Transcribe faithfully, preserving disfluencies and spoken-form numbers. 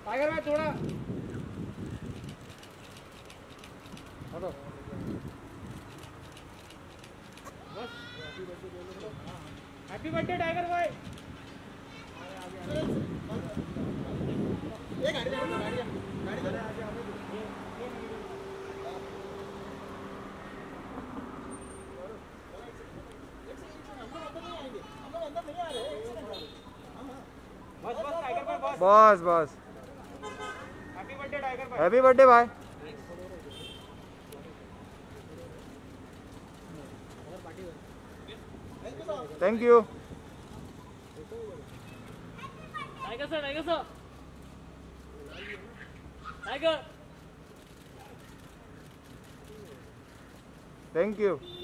Tiger भाई थोड़ा हटो बस। हैप्पी बर्थडे टाइगर भाई। ये गाड़ी गाड़ी गाड़ी गाड़ी आगे आगे बस बस टाइगर भाई बस बस बस। हैप्पी बर्थडे टाइगर भाई। हैप्पी बर्थडे भाई। Thank you Tiger sir Tiger sir Tiger thank you.